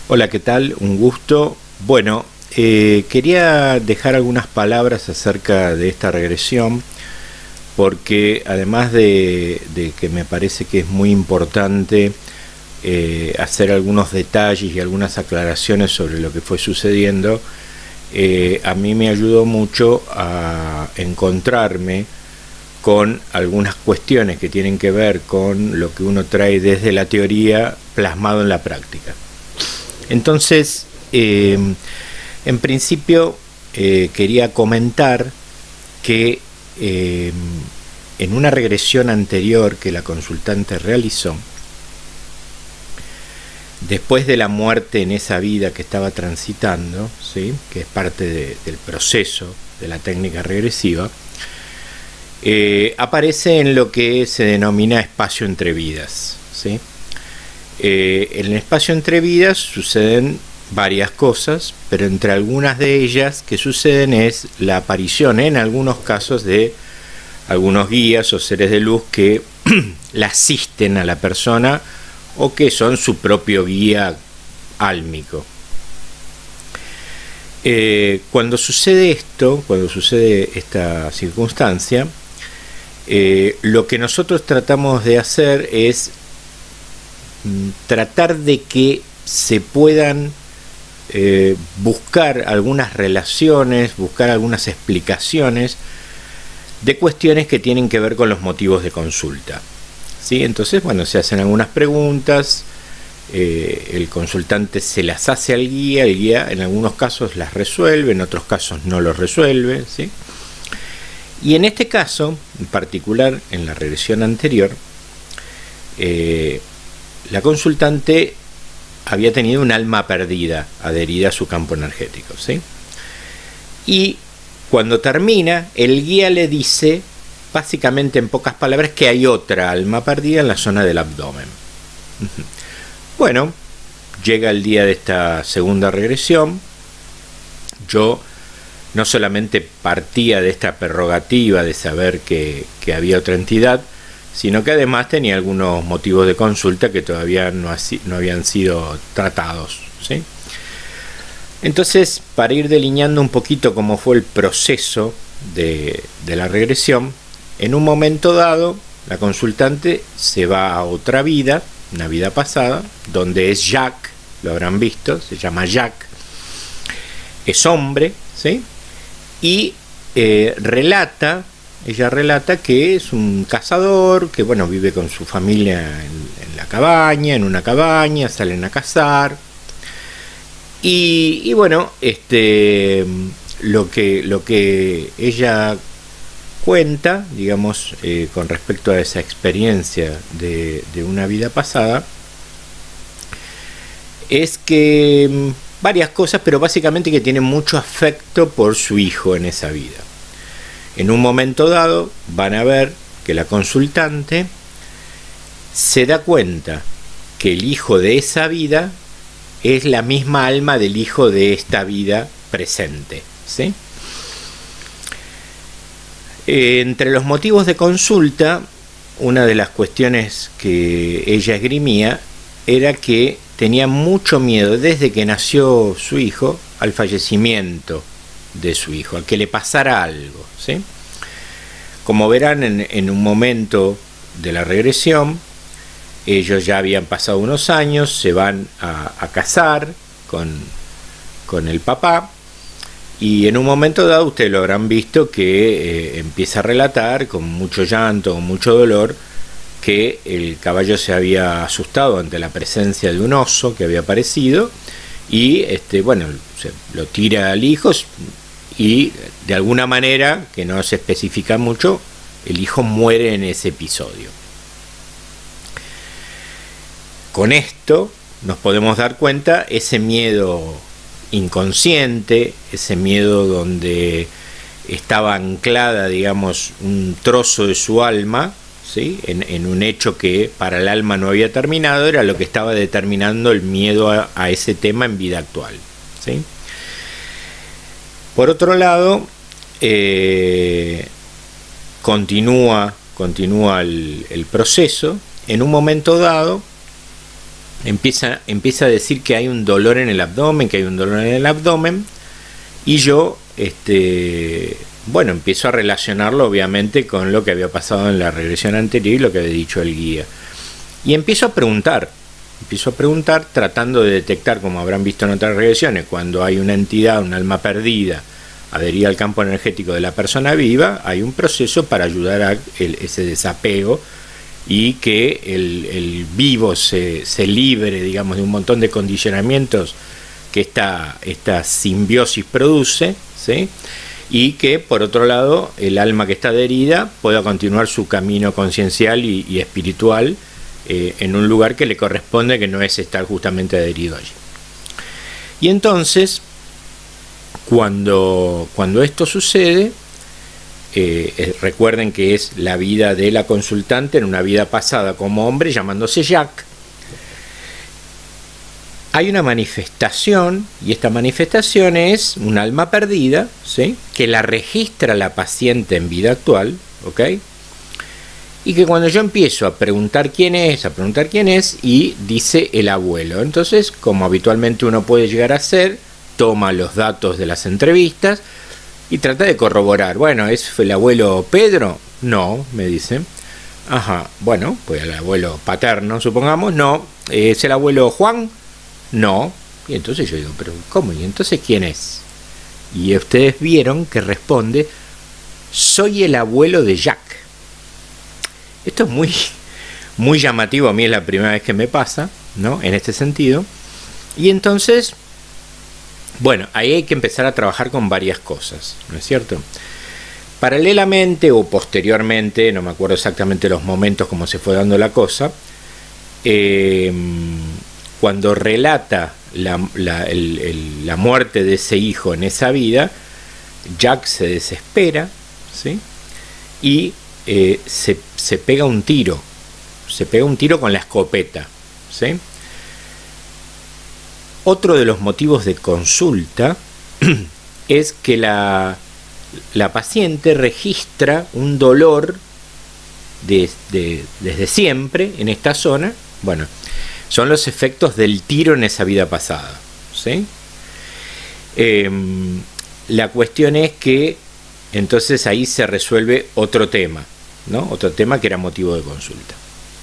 Hola, ¿qué tal? Un gusto. Bueno, quería dejar algunas palabras acerca de esta regresión, porque además de que me parece que es muy importante hacer algunos detalles y algunas aclaraciones sobre lo que fue sucediendo, a mí me ayudó mucho a encontrarme con algunas cuestiones que tienen que ver con lo que uno trae desde la teoría plasmado en la práctica. Entonces, en principio quería comentar que en una regresión anterior que la consultante realizó, después de la muerte en esa vida que estaba transitando, ¿sí?, que es parte del proceso de la técnica regresiva, aparece en lo que se denomina espacio entre vidas, ¿sí? En el espacio entre vidas suceden varias cosas, pero entre algunas de ellas que suceden es la aparición en algunos casos de algunos guías o seres de luz que la asisten a la persona o que son su propio guía álmico. Cuando sucede esto, cuando sucede esta circunstancia, lo que nosotros tratamos de hacer es tratar de que se puedan buscar algunas relaciones, buscar algunas explicaciones de cuestiones que tienen que ver con los motivos de consulta, ¿sí? Entonces, bueno, se hacen algunas preguntas, el consultante se las hace al guía, el guía en algunos casos las resuelve, en otros casos no los resuelve, ¿sí? Y en este caso, en particular en la regresión anterior, la consultante había tenido un alma perdida adherida a su campo energético, ¿sí? Y cuando termina, el guía le dice, básicamente en pocas palabras, que hay otra alma perdida en la zona del abdomen. Bueno, llega el día de esta segunda regresión. Yo no solamente partía de esta prerrogativa de saber que había otra entidad, sino que además tenía algunos motivos de consulta que todavía no habían sido tratados, ¿sí? Entonces, para ir delineando un poquito cómo fue el proceso de la regresión, en un momento dado, la consultante se va a otra vida, una vida pasada, donde es Jack, lo habrán visto, se llama Jack, es hombre, ¿sí? Y ella relata que es un cazador, que bueno, vive con su familia en la cabaña, en una cabaña, salen a cazar. Y bueno, lo que ella cuenta, digamos, con respecto a esa experiencia de una vida pasada, es que varias cosas, pero básicamente que tiene mucho afecto por su hijo en esa vida. En un momento dado van a ver que la consultante se da cuenta que el hijo de esa vida es la misma alma del hijo de esta vida presente, ¿sí? Entre los motivos de consulta, una de las cuestiones que ella esgrimía era que tenía mucho miedo desde que nació su hijo al fallecimiento de su hijo, a que le pasara algo, ¿sí? Como verán, en un momento de la regresión, ellos ya habían pasado unos años, se van a casar con el papá, y en un momento dado, ustedes lo habrán visto, que empieza a relatar con mucho llanto, con mucho dolor, que el caballo se había asustado ante la presencia de un oso que había aparecido, y bueno, lo tira al hijo, y de alguna manera, que no se especifica mucho, el hijo muere en ese episodio. Con esto nos podemos dar cuenta ese miedo inconsciente, ese miedo donde estaba anclada, digamos, un trozo de su alma, ¿sí?, en un hecho que para el alma no había terminado, era lo que estaba determinando el miedo a ese tema en vida actual, ¿sí? Por otro lado, continúa el proceso. En un momento dado, empieza a decir que hay un dolor en el abdomen, y yo, bueno, empiezo a relacionarlo obviamente con lo que había pasado en la regresión anterior y lo que había dicho el guía. Y empiezo a preguntar tratando de detectar, como habrán visto en otras regresiones, cuando hay una entidad, un alma perdida, adherida al campo energético de la persona viva, hay un proceso para ayudar a ese desapego y que el vivo se libre, digamos, de un montón de condicionamientos que esta simbiosis produce, ¿sí? Y que, por otro lado, el alma que está adherida pueda continuar su camino conciencial y espiritual en un lugar que le corresponde, que no es estar justamente adherido allí. Y entonces, cuando esto sucede, recuerden que es la vida de la consultante en una vida pasada como hombre, llamándose Jack. Hay una manifestación, y esta manifestación es un alma perdida, ¿sí? Que la registra la paciente en vida actual, ¿ok? Y que cuando yo empiezo a preguntar quién es, y dice el abuelo. Entonces, como habitualmente uno puede llegar a hacer, toma los datos de las entrevistas y trata de corroborar. Bueno, ¿fue el abuelo Pedro? No, me dice. Ajá, bueno, pues el abuelo paterno, supongamos. No. ¿Es el abuelo Juan? No. Y entonces yo digo, ¿pero cómo? ¿Y entonces quién es? Y ustedes vieron que responde, soy el abuelo de Jack. Esto es muy llamativo, a mí es la primera vez que me pasa, ¿no? En este sentido. Y entonces, bueno, ahí hay que empezar a trabajar con varias cosas, ¿no es cierto? Paralelamente o posteriormente, no me acuerdo exactamente los momentos cómo se fue dando la cosa, cuando relata la muerte de ese hijo en esa vida, Jack se desespera, ¿sí? Y se pega un tiro con la escopeta, ¿sí? Otro de los motivos de consulta es que la paciente registra un dolor desde siempre en esta zona. Bueno, son los efectos del tiro en esa vida pasada, ¿sí? La cuestión es que entonces ahí se resuelve otro tema, ¿no? Otro tema que era motivo de consulta.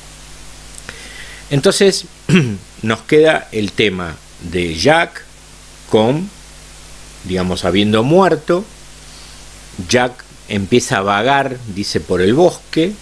Entonces nos queda el tema de Jack con, digamos, habiendo muerto. Jack empieza a vagar, dice, por el bosque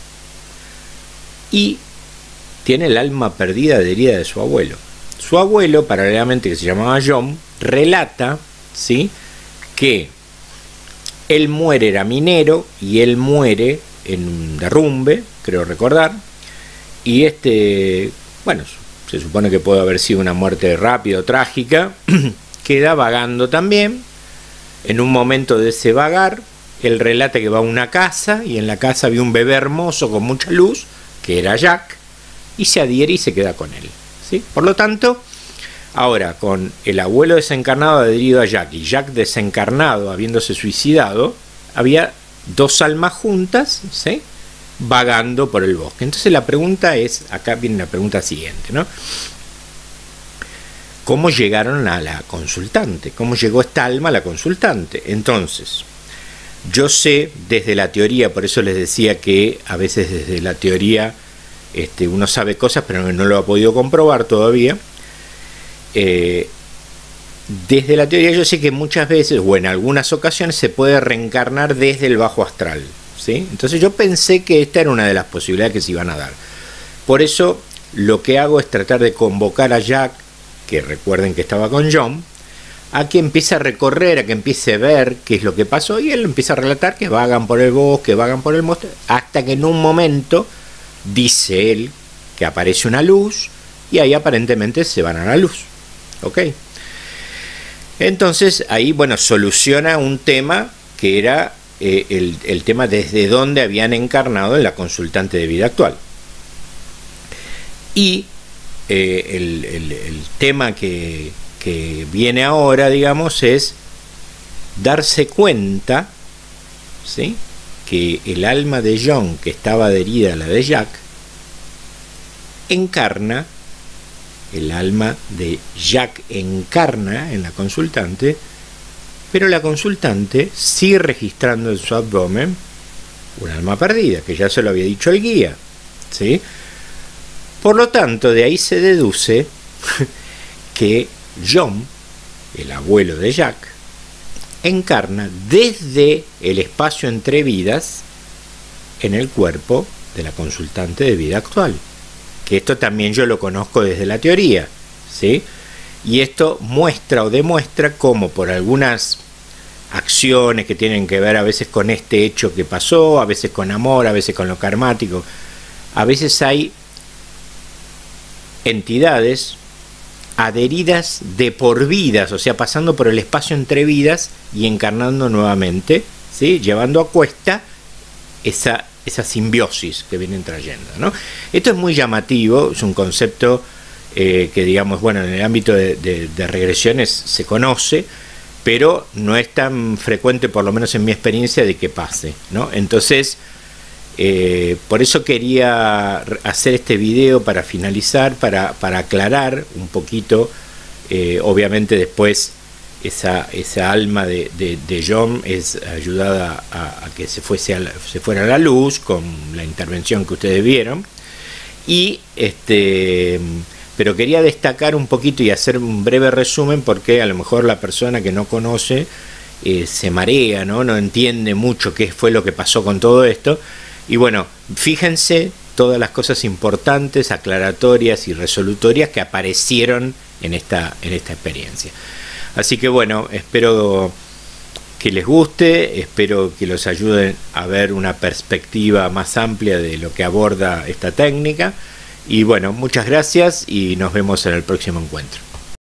y tiene el alma perdida adherida de su abuelo. Su abuelo, paralelamente, que se llamaba John, relata, ¿sí?, que él muere, era minero, y él muere en un derrumbe, creo recordar, y bueno, se supone que puede haber sido una muerte rápida o trágica, queda vagando también. En un momento de ese vagar, él relata que va a una casa, y en la casa vio un bebé hermoso con mucha luz, que era Jack, y se adhiere y se queda con él, ¿sí? Por lo tanto, ahora con el abuelo desencarnado adherido a Jack y Jack desencarnado habiéndose suicidado, había dos almas juntas, ¿sí?, vagando por el bosque. Entonces la pregunta es, acá viene la pregunta siguiente, ¿no? ¿Cómo llegaron a la consultante? ¿Cómo llegó esta alma a la consultante? Entonces, yo sé desde la teoría, por eso les decía que a veces desde la teoría uno sabe cosas, pero no lo ha podido comprobar todavía. Desde la teoría yo sé que muchas veces, o en algunas ocasiones, se puede reencarnar desde el bajo astral, ¿sí? Entonces yo pensé que esta era una de las posibilidades que se iban a dar. Por eso lo que hago es tratar de convocar a Jack, que recuerden que estaba con John, a que empiece a recorrer, a que empiece a ver qué es lo que pasó, y él empieza a relatar que vagan por el bosque, vagan por el monte, hasta que en un momento dice él que aparece una luz, y ahí aparentemente se van a la luz, ¿ok? Entonces ahí, bueno, soluciona un tema que era el tema desde dónde habían encarnado en la consultante de vida actual. Y el tema que viene ahora, digamos, es darse cuenta, ¿sí?, que el alma de John, que estaba adherida a la de Jack, encarna el alma de Jack encarna en la consultante, pero la consultante sigue registrando en su abdomen un alma perdida, que ya se lo había dicho el guía, ¿sí? Por lo tanto, de ahí se deduce que John, el abuelo de Jack, encarna desde el espacio entre vidas en el cuerpo de la consultante de vida actual. Que esto también yo lo conozco desde la teoría, ¿sí? Y esto muestra o demuestra cómo por algunas acciones que tienen que ver a veces con este hecho que pasó, a veces con amor, a veces con lo karmático, a veces hay entidades adheridas de por vidas, o sea, pasando por el espacio entre vidas y encarnando nuevamente, ¿sí? Llevando a cuesta esa simbiosis que vienen trayendo, ¿no? Esto es muy llamativo, es un concepto que, digamos, bueno, en el ámbito de regresiones se conoce, pero no es tan frecuente, por lo menos en mi experiencia, de que pase, ¿no? Entonces, por eso quería hacer este video para finalizar, para aclarar un poquito, obviamente después esa alma de John es ayudada a que se fuera a la luz con la intervención que ustedes vieron, y pero quería destacar un poquito y hacer un breve resumen, porque a lo mejor la persona que no conoce se marea, no entiende mucho qué fue lo que pasó con todo esto. Y bueno, fíjense todas las cosas importantes, aclaratorias y resolutorias que aparecieron en esta experiencia. Así que bueno, espero que les guste, espero que los ayuden a ver una perspectiva más amplia de lo que aborda esta técnica. Y bueno, muchas gracias y nos vemos en el próximo encuentro.